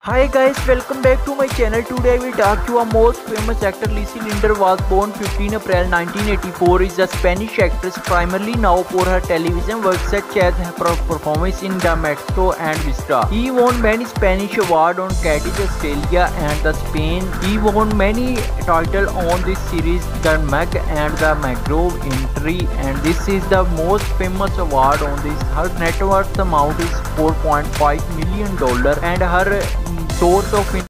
Hi guys, welcome back to my channel. Today I will talk to a most famous actor. Lisi Linder was born 15 April 1984. Is a Spanish actress primarily known for her television work such as her performance in The Maestro and Vista. He won many Spanish awards on Cadiz, Australia and the Spain. He won many titles on this series, The Meg and the Magro Entry, and this is the most famous award on this. Her net worth amount is $4.5 million and her source of